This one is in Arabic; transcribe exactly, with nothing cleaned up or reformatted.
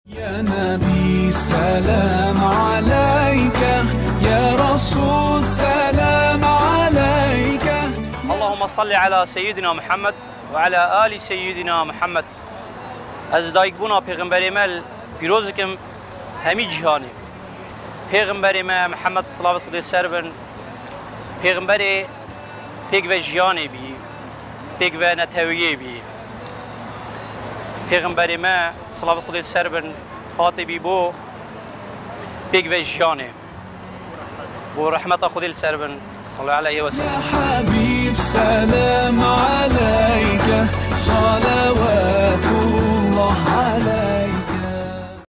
يا نبي سلام عليك، يا رسول سلام عليك. اللهم صل على سيدنا محمد وعلى آل سيدنا محمد. از دایک بونا پیغمبر مل پیروزکم همی جهانی. پیغمبر ما محمد صلوات خدا سر بن، پیغمبر پیگ و جهانی بی، پیگ و نتویی بی. پیغمبر ما صلوات خدا سر بن خاطبی بو پیگ و جهانی. و رحمت خدا سر بن صلى عليه وسلم. يا حبيب سلام عليك، صلوات الله عليك.